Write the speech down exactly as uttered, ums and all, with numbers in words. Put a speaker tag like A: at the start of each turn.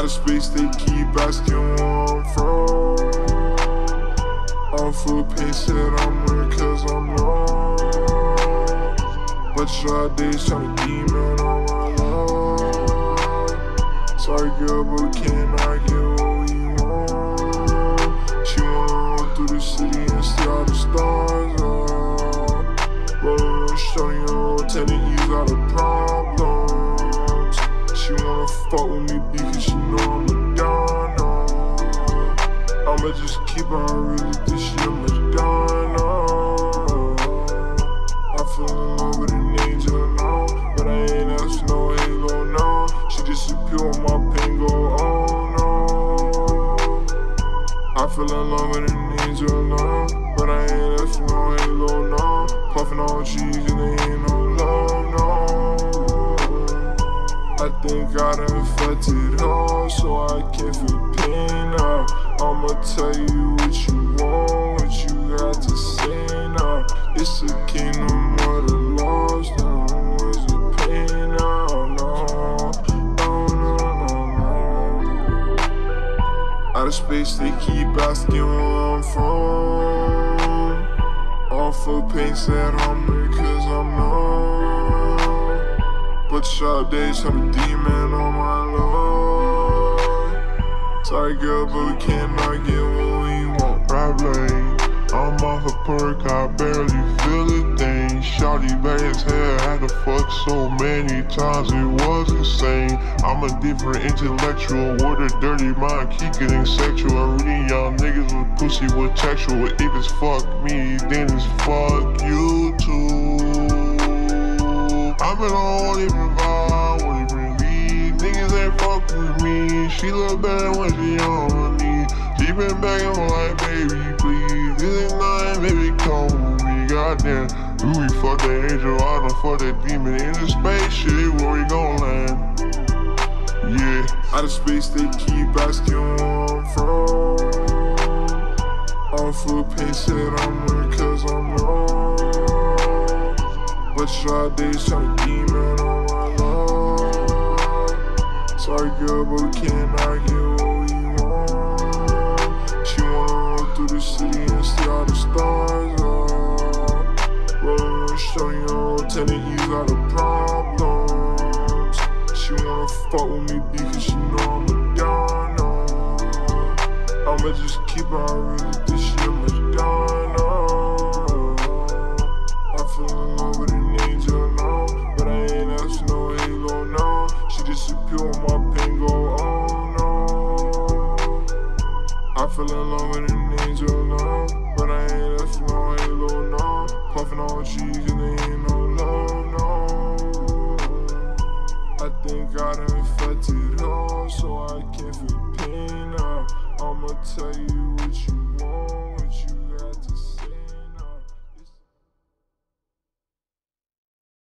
A: Out of space, they keep asking where I'm from. I'm full of pain, said I'm weird cause I'm lost. But y'all days tryna demon on my love. Sorry girl, but we cannot get what we want. She wanna roll through the city and see all the stars up. Rollin' on shorty on ten ease all the problems. She wanna fuck with me because she know I'm a Madonna. I'ma just keep her, I really think she a Madonna. I fell in love with an angel now, but I ain't asked no halo now. She disappear when my pain go, oh no. I fell in love with an angel now, but I ain't asked no halo now. Puffin' on cheese and there ain't no love, no. I think I done infected her, so I can't feel pain now. I'ma tell you what you want, what you got to say now. It's a kingdom of the lost, now where's the pain now? No, no, no, no, no. Out of space, they keep asking where I'm from. All for pain, said I'm weird cause I'm numb. But y'all days tryna demon on my love. Sorry girl, but we cannot get what we want.
B: Problem, I'm off a perk, I barely feel a thing. Shawty bad as hell, had to fuck so many times, it was insane. I'm a different intellectual with a dirty mind, keep getting sexual. I reading y'all niggas with pussy with textual. If it's fuck me, then it's fuck you too. I've been on different vibe, what it really niggas ain't fuck with me. She look better when she on me. She been begging for like, baby, please. This ain't nothing, baby, come with me. Goddamn, do we fuck that angel? I done fuck that demon in the spaceship. Where we gon' land? Yeah.
A: Out of space, they keep asking where I'm from. I'm full of pain, said I'm weird cause I'm lost. But y'all days tryna demon on my love. Sorry girl, but we cannot get what we want. She wanna roll through the city and see all the stars up. Rollin' on shorty on ten ease all the problems. She wanna fuck with me because she know I'm a Madonna. I'ma just keep her, I really think she a Madonna. I fell in love with an angel now, but I ain't asked no halo now. She disappear when my pain go, oh no. I fell in love with an angel now, but I ain't asked no halo now. Puffin' on cheese and there ain't no love, no. I think I done infected her, so I can't feel pain now. I'ma tell you what you want, what you got to say.